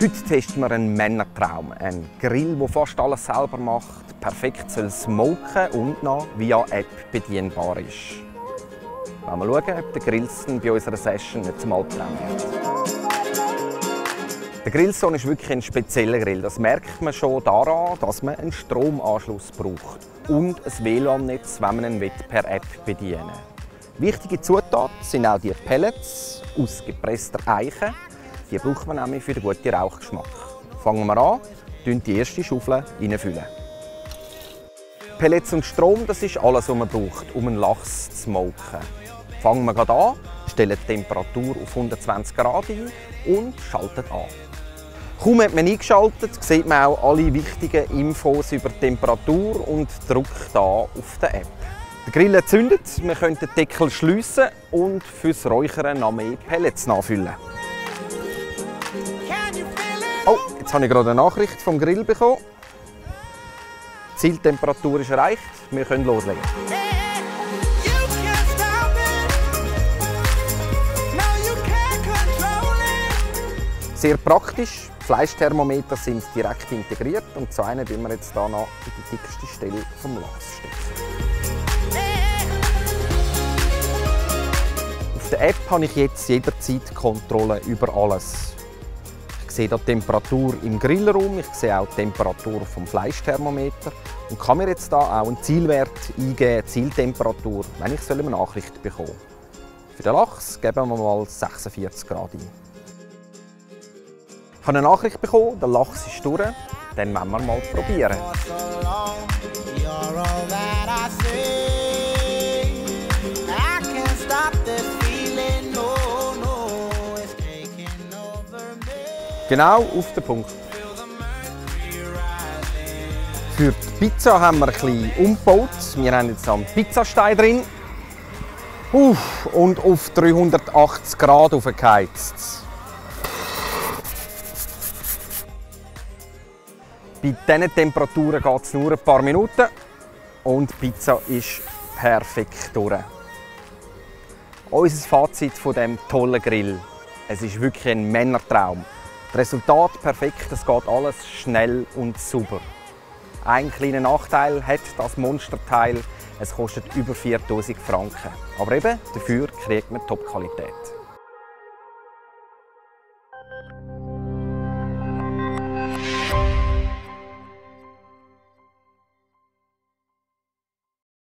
Heute testen wir einen Männertraum. Einen Grill, der fast alles selber macht, perfekt soll smoken und noch via App bedienbar ist. Wollen wir schauen, ob der Grillson bei unserer Session nicht zum Albtraum wird. Der Grillson ist wirklich ein spezieller Grill. Das merkt man schon daran, dass man einen Stromanschluss braucht und ein WLAN-Netz, wenn man ihn per App bedienen will. Wichtige Zutaten sind auch die Pellets aus gepresster Eiche. Die braucht man nämlich für den guten Rauchgeschmack. Fangen wir an, füllen die erste Schaufel reinfüllen. Pellets und Strom, das ist alles, was man braucht, um einen Lachs zu smoken. Fangen wir gerade an, stellen die Temperatur auf 120 Grad ein und schalten an. Kaum hat man eingeschaltet, sieht man auch alle wichtigen Infos über die Temperatur und drückt hier auf die App. Der Grill zündet, wir können den Deckel schliessen und fürs Räuchern noch mehr Pellets nachfüllen. Oh, jetzt habe ich gerade eine Nachricht vom Grill bekommen. Die Zieltemperatur ist erreicht, wir können loslegen. Sehr praktisch, die Fleischthermometer sind direkt integriert und so einen tun wir jetzt hier noch in die dickste Stelle vom Lachs stecken. Auf der App habe ich jetzt jederzeit Kontrolle über alles. Ich sehe die Temperatur im Grillraum, ich sehe auch die Temperatur vom Fleischthermometer und kann mir jetzt hier auch einen Zielwert eingeben, Zieltemperatur, wenn ich eine Nachricht bekomme. Für den Lachs geben wir mal 46 Grad ein. Ich habe eine Nachricht bekommen, der Lachs ist durch, dann wollen wir mal probieren. Genau auf den Punkt. Für die Pizza haben wir ein bisschen umgebaut. Wir haben jetzt einen Pizzastein drin. Und auf 380 Grad aufgeheizt. Bei diesen Temperaturen geht es nur ein paar Minuten und die Pizza ist perfekt durch. Unser Fazit von diesem tollen Grill: Es ist wirklich ein Männertraum. Das Resultat perfekt, es geht alles schnell und sauber. Ein kleiner Nachteil hat das Monsterteil, es kostet über 4000 Franken. Aber eben, dafür kriegt man Top-Qualität.